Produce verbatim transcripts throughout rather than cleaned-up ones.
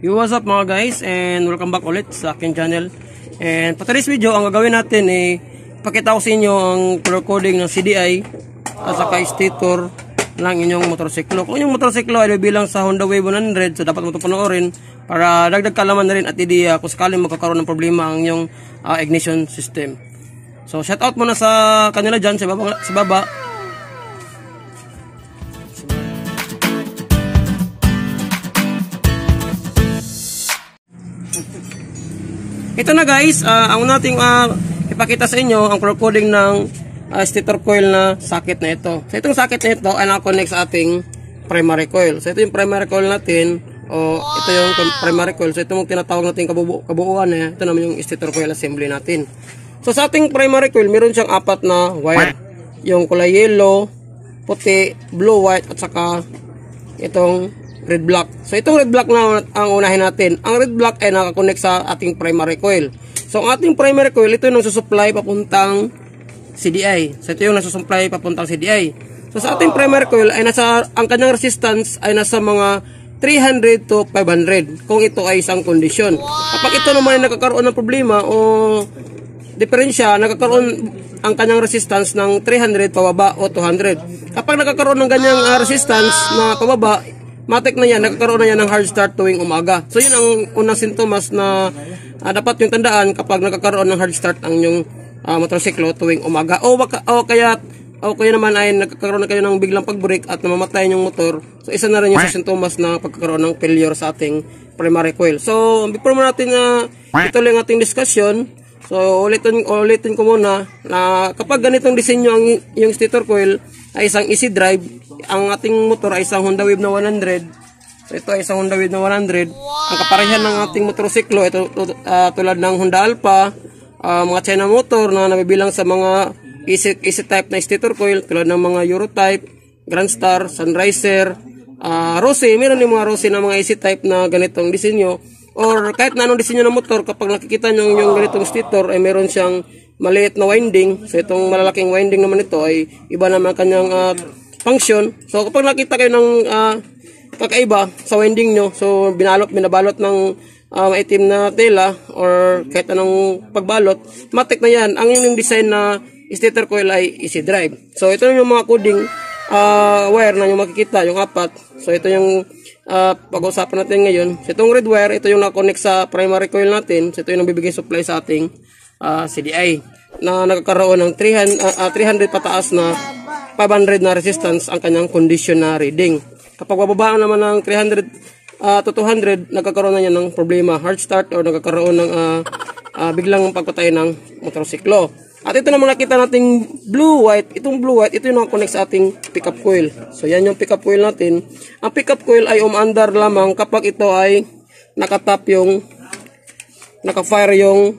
Yo, what's up mga guys, and welcome back ulit sa aking channel. And for today's video, ang gagawin natin ay pakita ko sa inyo ang color coding ng C D I at saka stator ng inyong motorsiklo. Kung inyong motorsiklo ay bilang sa Honda Wave one hundred, so dapat mo ito panoorin para dagdag kalaman na rin at ideya kung sakaling magkakaroon ng problema ang inyong uh, ignition system. So shout out muna sa kanila dyan sa baba, sa baba. Ito na guys, uh, ang nating uh, ipakita sa inyo ang color coding ng uh, stator coil na socket na ito. So itong socket na ito ay nakakonect sa ating primary coil. So ito yung primary coil natin, o ito yung primary coil. So ito yung tinatawag natin kabubu kabuuan na. Ito naman yung stator coil assembly natin. So sa ating primary coil, meron siyang apat na wire. Yung kulay yellow, puti, blue, white, at saka itong red block. So itong red block na ang unahin natin. Ang red block ay nakakonect sa ating primary coil. So ang ating primary coil, ito yung nagsusupply papuntang C D I. So ito yung nagsusupply papuntang C D I. So sa ating primary coil ay nasa, ang kanyang resistance ay nasa mga three hundred to five hundred kung ito ay isang kondisyon. Kapag ito naman ay nakakaroon ng problema o diferensya, nakakaroon ang kanyang resistance ng three hundred pababa o two hundred. Kapag nakakaroon ng ganyang uh, resistance na pababa, matik na yan, nagkakaroon na yan ng hard start tuwing umaga. So yun ang unang sintomas na uh, dapat yung tandaan kapag nagkakaroon ng hard start ang yung uh, motorsiklo tuwing umaga. O, baka, o kaya o kaya naman ay nagkakaroon na kayo ng biglang pag-brake at namamatay yung motor. So isa na rin yung sa sintomas na pagkakaroon ng failure sa ating primary coil. So before mo natin na uh, ituloy ang ating discussion, so ulitin, ulitin ko muna na kapag ganitong disenyo ang yung stator coil ay isang easy drive, ang ating motor ay isang Honda Wave na one hundred. So ito ay isang Honda Wave na one hundred. Ang kaparehan ng ating motorsiklo, ito uh, tulad ng Honda Alpha, uh, mga China motor na nabibilang sa mga easy, easy type na stator coil, tulad ng mga Euro type, Grand Star, Sunriser, uh, Rossi. Meron din mga Rossi na mga easy type na ganitong disenyo. Or kahit na anong disenyo ng motor, kapag nakikita nyo yung ganitong stator ay meron siyang maliit na winding. So itong malalaking winding naman ito ay iba naman kanyang uh, function. So kapag nakita kayo ng uh, kakaiba sa winding nyo, so binalot, binabalot ng uh, maitim na tela or kahit anong pagbalot, matik na yan. Ang yung design na stator coil ay easy drive. So ito yung mga coding uh, wire na yung makikita, yung apat. So ito yung uh, pag-uusapan natin ngayon. So itong red wire, ito yung na-connect sa primary coil natin. So ito yung nabibigay supply sa ating uh, C D I na nagkakaroon ng three hundred, uh, uh, three hundred pataas na five hundred na resistance ang kanyang condition na reading. Kapag bababa naman ng three hundred uh, to two hundred, nagkakaroon na yan ng problema, hard start, or nagkakaroon ng uh, uh, biglang pagpatay ng motorsiklo. At ito naman nakita nating blue white. Itong blue white, ito yung nakakonect sa ating pickup coil. So yan yung pickup coil natin. Ang pickup coil ay umaandar lamang kapag ito ay nakatap yung naka-fire yung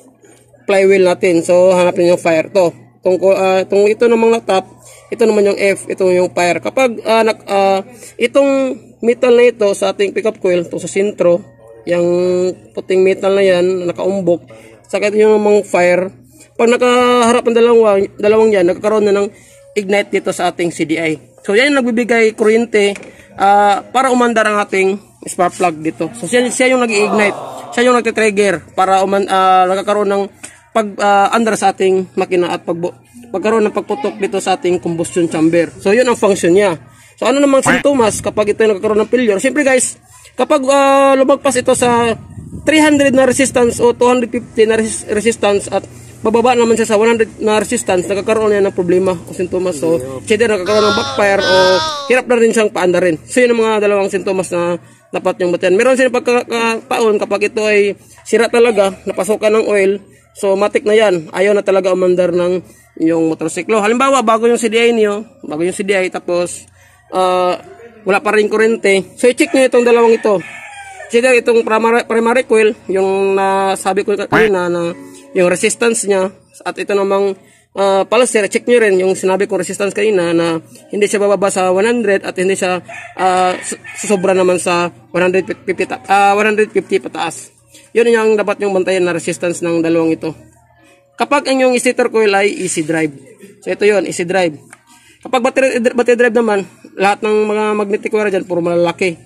flywheel natin. So hanapin yung fire to. Itong, uh, itong ito namang natap, ito naman yung F, ito yung fire. Kapag uh, nak, uh, itong metal na ito sa ating pickup coil, ito sa sintro, yung puting metal na yan, nakaumbok, saka ito yung namang fire. Pag nakaharap ng dalawang, dalawang yan, nagkakaroon na ng ignite dito sa ating C D I. So yan yung nagbibigay kuryente uh, para umandar ang ating spark plug dito. So siya, siya yung nag-ignite, siya yung nagtitrigger para uman, uh, nagkakaroon ng pag-andar uh, sa ating makina at pag pagkaroon ng pagputok dito sa ating combustion chamber. So yun ang function niya. So ano namang sintomas kapag ito nagkakaroon ng failure? Siyempre guys, kapag uh, lumagpas ito sa three hundred na resistance o two hundred fifty na res resistance at bababa naman siya sa one hundred na resistance, nagkakaroon yan ng problema o sintomas. So either nagkakaroon ng backfire o hirap na rin siyang paandarin. So yun ang mga dalawang sintomas na dapat yung batayan. Meron siya pagkakataon kapag ito ay sira talaga, napasukan ng oil. So matik na yan, ayaw na talaga umandar ng yung motorsiklo. Halimbawa, bago yung C D I niyo, bago yung C D I, tapos uh, wala pa rin kurente. So i-check nyo itong dalawang ito. Sida itong primary, primary coil, yung nasabi ko kanina na yung resistance niya, at ito namang uh, pulser, check nyo rin yung sinabi kong resistance kanina na hindi siya bababa sa one hundred at hindi siya uh, susobra naman sa one hundred fifty, uh, one hundred fifty pataas. Yun yung dapat yung bantayan na resistance ng dalawang ito. Kapag ang yung stator coil ay easy drive. So ito yun, easy drive. Kapag battery, battery drive naman, lahat ng mga magnetic wire dyan, puro malalaki.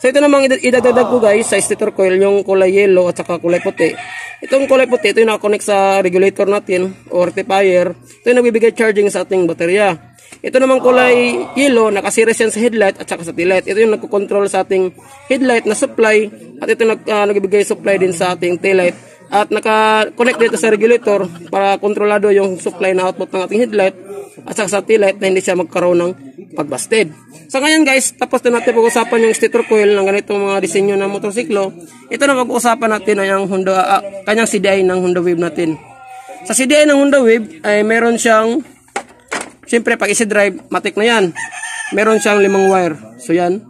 So ito namang idadagdag ko guys sa stator coil yung kulay yellow at saka kulay puti. Itong kulay puti, ito yung nakakonect sa regulator natin o rectifier. Ito yung nagbibigay charging sa ating baterya. Ito namang kulay yellow, nakasiris yan sa headlight at saka sa taillight. Ito yung nagko-control sa ating headlight na supply at ito nag, uh, nagbibigay supply din sa ating taillight. At naka-connect dito sa regulator para kontrolado yung supply na output ng ating headlight at saka sa taillight na hindi siya magkaroon ng pagbasted. So ngayon guys, tapos na natin pag-usapan yung stator coil ng ganitong mga disenyo ng motorsiklo. Ito na pag-uusapan natin ay ang Honda, uh, kanyang C D I ng Honda Wave natin. Sa C D I ng Honda Wave ay meron siyang, siyempre pag easy drive, matik na yan. Meron siyang limang wire. So yan.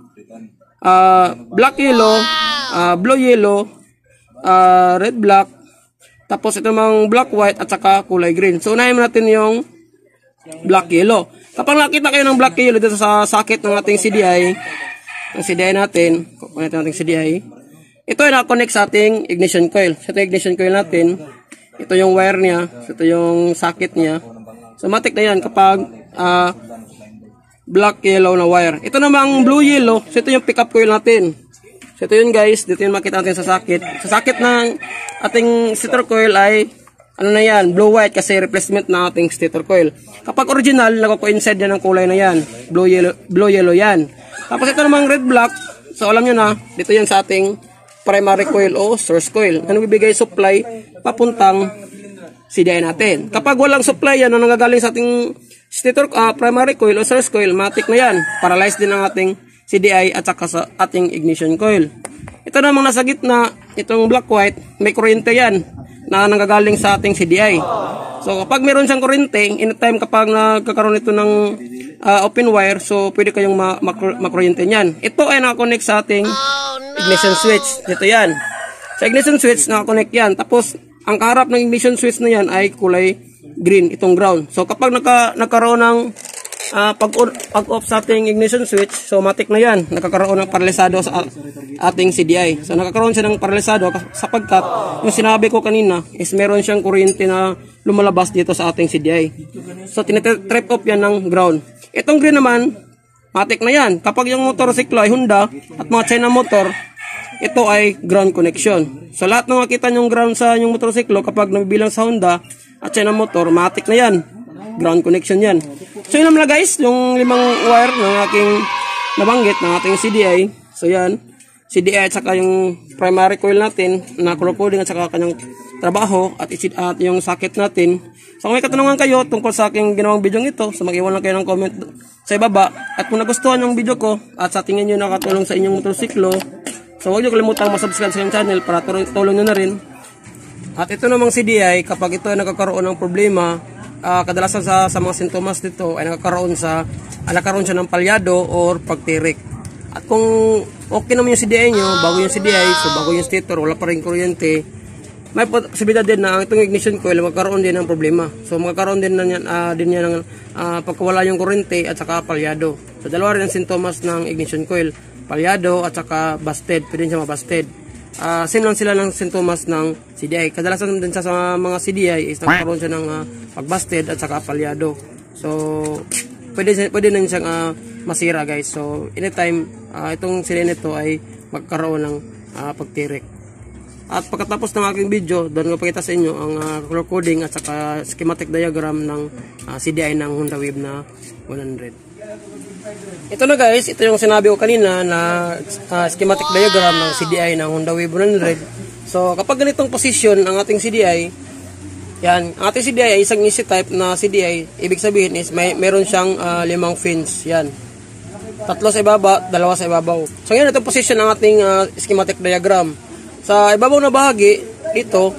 Uh, black yellow, uh, blue yellow, uh, red black, tapos ito mang black white at saka kulay green. So unahin natin yung black yellow. Kapag nakita kayo ng black yellow dito sa socket ng ating C D I, ang C D I natin, kukunin natin C D I. Ito ay na-connect sa ating ignition coil. So ito yung ignition coil natin. Ito yung wire niya. So ito yung socket niya. So matik na yan kapag uh, black yellow na wire. Ito namang blue yellow. So ito yung pickup coil natin. So ito yun guys. Dito yung makita natin sa socket. Sa socket ng ating stator coil ay ano na yan, blue white kasi replacement na ating stator coil. Kapag original, nagko-coincide yan ng kulay na yan. Blue yellow, blue yellow yan. Tapos ito namang red black. So alam nyo na, dito yan sa ating primary coil o source coil. Ano bibigay supply papuntang C D I natin. Kapag walang supply yan na nanggagaling sa ating stator uh, primary coil o source coil, matik na yan. Paralyzed din ang ating C D I at saka sa ating ignition coil. Ito namang nasa gitna, itong black white, may kuryente yan na nanggagaling sa ating C D I. So kapag meron siyang kuryente, anytime kapag nagkakaroon ito ng uh, open wire, so pwede kayong ma makuryente niyan. Ito ay nakakonect sa ating ignition switch. Dito yan. Sa ignition switch, nakakonect yan. Tapos, ang kaharap ng ignition switch na yan ay kulay green, itong ground. So kapag nagka, nagkaroon ng uh, pag-off sa ating ignition switch, so matik na yan. Nakakaroon ng paralisado sa ating C D I. So nakakaroon siya ng paralisado sapagkat yung sinabi ko kanina is meron siyang kuryente na lumalabas dito sa ating C D I. So tinitrip off yan ng ground. Itong green naman, matik na yan. Kapag yung motorsiklo ay Honda at mga China motor, ito ay ground connection. So lahat ng makita nyong ground sa yung motorsiklo kapag nabibilang sa Honda at China motor, matik na yan. Ground connection yan. So yun naman na guys, yung limang wire ng aking nabanggit ng ating C D I. So yan, C D I at saka yung primary coil natin na color coding at saka kanyang trabaho at, at yung socket natin. So kung may katanungan kayo tungkol sa aking ginawang video ito, so mag-iwan lang kayo ng comment sa ibaba. At kung nagustuhan yung video ko at sa tingin nyo nakatulong sa inyong motorsiklo, so huwag nyo kalimutang masubscribe sa inyong channel para tulong nyo na rin. At ito namang C D I, kapag ito ay nagkakaroon ng problema, uh, kadalasan sa, sa mga sintomas nito ay nagkakaroon, sa, uh, nagkakaroon siya ng palyado or pagtirik. At kung okay naman yung C D I nyo, bago yung C D I, so bago yung stator, wala pa rin kuryente, may posibilidad din na ang itong ignition coil magkaroon din ng problema. So magkaroon din na yan, uh, din yan ng uh, pagkawala yung kuryente at saka palyado. So dalawa rin ang sintomas ng ignition coil, palyado at saka busted, pwede siya mabusted. Uh, same lang sila ng sintomas ng C D I. Kadalasan din sa, sa mga C D I is nagkaroon siya ng uh, pagbusted at saka palyado. So pwede, pwede na siyang uh, masira guys. So anytime uh, itong sila nito ay magkaroon ng uh, pagtirik. At pagkatapos ng aking video, doon ko pakita sa inyo ang uh, color coding at saka schematic diagram ng uh, C D I ng Honda Wave na one hundred. Ito na guys, ito yung sinabi ko kanina na uh, schematic diagram ng C D I ng Honda Wave one hundred. So kapag ganitong position ang ating C D I, yan, ang ating C D I ay isang easy type na C D I. Ibig sabihin is may meron siyang uh, limang fins. Yan. Tatlo sa ibaba, dalawa sa ibabaw. So yan, ito position ng ating uh, schematic diagram. Sa ibabaw na bahagi, dito,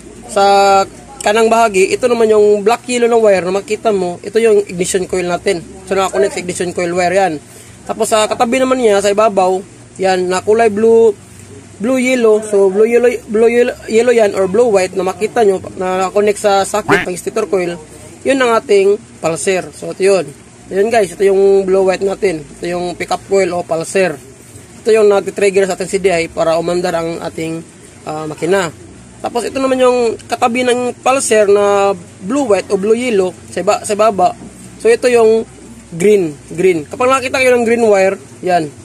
sa kanang bahagi, ito naman yung black yellow na wire na makita mo, ito yung ignition coil natin. So nakakonect sa ignition coil wire yan. Tapos sa katabi naman niya, sa ibabaw, yan, na kulay blue, blue yellow. So blue yellow, blue yellow, yellow yan or blue white na makita nyo na nakakonect sa socket ng stator coil, yun ang ating pulser. So ito yun. Yun guys, ito yung blue white natin. Ito yung pickup coil o pulser. Ito yung nag-trigger sa ating C D I para umandar ang ating uh, makina. Tapos ito naman yung katabi ng pulser na blue white o blue yellow sa, iba, sa baba. So ito yung green, green. Kapag nakita kayo ng green wire, yan.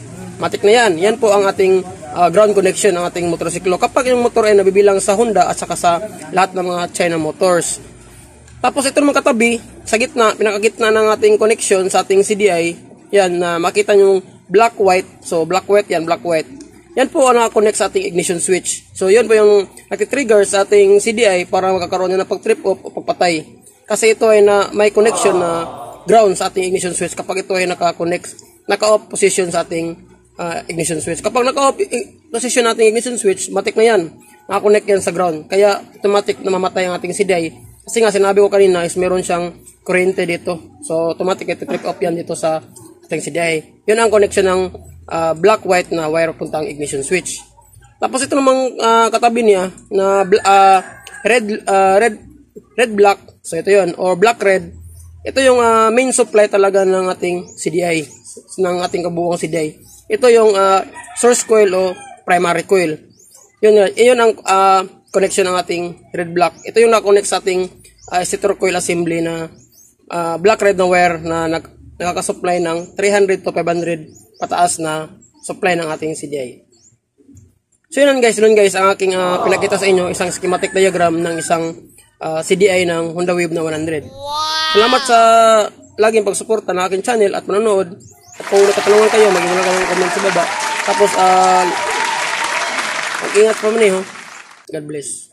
matik na yan. Yan po ang ating uh, ground connection ng ating motorsiklo. Kapag yung motor ay nabibilang sa Honda at saka sa lahat ng mga China motors. Tapos ito naman katabi, sa gitna, pinakagitna ng ating connection sa ating C D I, yan, na uh, makita nyo black white. So black white yan, black white. Yan po ang nakakonect sa ating ignition switch. So yun po yung nagtitrigger sa ating C D I para magkakaroon na ng pag-trip off o pagpatay. Kasi ito ay na may connection na ground sa ating ignition switch kapag ito ay naka-connect, naka-off position sa ating uh, ignition switch. Kapag naka-off position nating ignition switch, matik na yan. Naka-connect yan sa ground. Kaya automatic na mamatay ang ating C D I. Kasi nga sinabi ko kanina is meron siyang kuryente dito. So automatic ito trip off yan dito sa ating C D I. Yun ang connection ng uh, black-white na wire puntang ignition switch. Tapos ito namang uh, katabi niya na uh, red uh, red red black. So ito yun, or black red. Ito yung uh, main supply talaga ng ating C D I, ng ating kabuuang C D I. Ito yung uh, source coil o primary coil. Yun, yun ang uh, connection ng ating red black. Ito yung na-connect sa ating uh, stator coil assembly na uh, black red na wire na nag nakaka-supply ng three hundred to five hundred pataas na supply ng ating C D I. So yun guys, yun guys, ang aking uh, pinakita sa inyo, isang schematic diagram ng isang uh, C D I ng Honda Wave na one hundred. Salamat sa laging pagsuporta ng aking channel at manonood. At kung nakatanungan kayo, mag-iwan lang kayo ng comment sa baba. Tapos, uh, mag-ingat pa man eh, God bless.